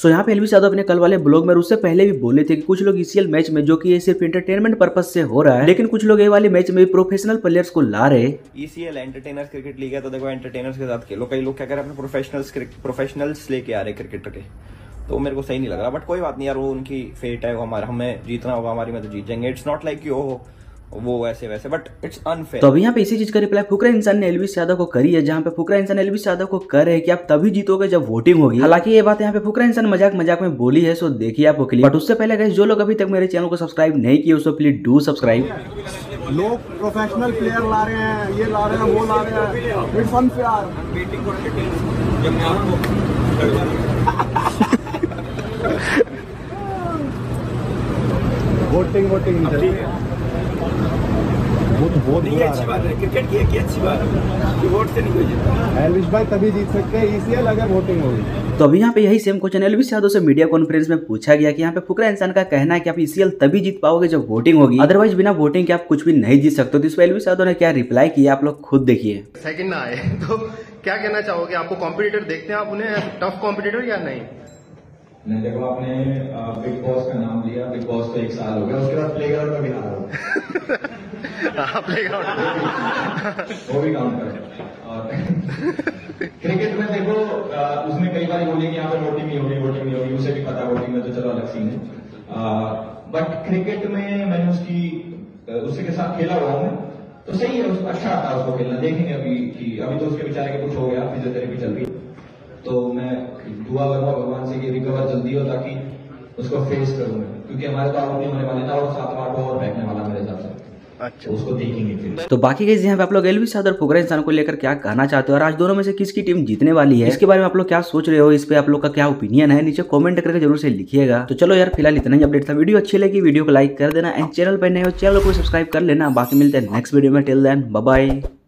सो यहाँ पे एलवी यादव अपने कल वाले ब्लॉग में उससे पहले भी बोले थे कि कुछ लोग ईसीएल मैच में जो कि ये सिर्फ एंटरटेनमेंट पर्पज से हो रहा है, लेकिन कुछ लोग ये वाले मैच में प्रोफेशनल प्लेयर्स को ला रहे। ईसीएल एंटरटेनर्स क्रिकेट लीग है, तो देखो एंटरटेनर्स के साथ खेलो। कई लोग क्या कर रहे हैं अपने प्रोफेशनल्स लेके आ रहे क्रिकेटर के, तो मेरे को सही नहीं लग रहा। बट कोई बात नहीं यार, वो उनकी फेट है, वो हमारा, हमें जीतना होगा, हमारी में तो जीत जाएंगे। इट्स नॉट लाइक यू वो वैसे वैसे, बट इट्स अनफेयर। तो अभी यहाँ पे इसी चीज का रिप्लाई फुकरा इंसान ने एलवी यादव को करी है, जहाँ पे फुकरा इंसान एलवी यादव को कर रहे हैं कि आप तभी जीतोगे जब वोटिंग होगी। हालांकि ये बात यहाँ पे फुकरा इंसान मजाक मजाक में बोली है, सो देखिए आपको क्लिप। बट उससे पहले गाइस, जो लोग अभी तक मेरे चैनल को सब्सक्राइब नहीं किए उसको प्लीज डू सब्सक्राइब। लोग प्रोफेशनल प्लेयर ला रहे हैं, ये ला रहे हैं, वो ला रहे हैं, इट्स अनफेयर। वोटिंग बहुत नहीं, अच्छी बात है क्रिकेट की अच्छी बात है, वोट से नहीं कोई जीतता। एलविश भाई तभी जीत सकते हैं ईसीएल अगर वोटिंग होगी। तो अभी यहाँ पे यही सेम क्वेश्चन एलवी यादव से मीडिया कॉन्फ्रेंस में पूछा गया कि यहाँ पे फुकरा इंसान का कहना है कि आप ईसीएल तभी जीत पाओगे जब वोटिंग होगी, अदरवाइज बिना वोटिंग के आप कुछ भी नहीं जीत सकते। तो इस पर एलवी यादव ने क्या रिप्लाई किया आप लोग खुद देखिए। सेकंड ना आए तो क्या कहना चाहोगे? आपको कॉम्पिटिटर देखते हैं आप उन्हें, टफ कॉम्पिटिटर या नहीं? नहीं, देखो आपने बिग बॉस का नाम लिया, बिग बॉस तो 1 साल हो गया, उसके बाद प्लेग्राउंड में भी हारा हो। प्लेग्राउंड वो भी काउंट करें। और क्रिकेट में देखो उसने कई बार बोली कि यहाँ पे वोटिंग नहीं होगी, उसे भी पता वोटिंग में तो चलो अलग सीन है। बट क्रिकेट में मैंने उसके साथ खेला हुआ हूँ, तो सही है, अच्छा था उसको खेलना। देखेंगे अभी तो उसके बेचारे के कुछ हो गया, फिजियोथेरेपी चल रही है, तो मैं दुआ करूंगा भगवान से कि रिकवर जल्दी हो ताकि उसको फेस करूं मैं, क्योंकि हमारे तो आउट नहीं होने वाले था और 7-8 ओवर फेंकने वाला मेरे हिसाब से। अच्छा, उसको देखेंगे फिर। तो बाकी गाइस, यहाँ पे आप लोग एलवी यादव और फुकरा इंसान को लेकर क्या कहना चाहते हो और आज दोनों में से किसकी टीम जीतने वाली है, इसके बारे में आप लोग क्या सोच रहे हो, इस पे आप लोग का क्या ओपिनियन है, नीचे कमेंट करके जरूर से लिखिएगा। तो चलो यार, फिलहाल इतना ही अपडेट था। वीडियो अच्छी लगी वीडियो को लाइक कर देना एंड चैनल पर नए हो चैनल को सब्सक्राइब कर लेना। बाकी मिलते हैं नेक्स्ट वीडियो में, टिल देन बाय बाय।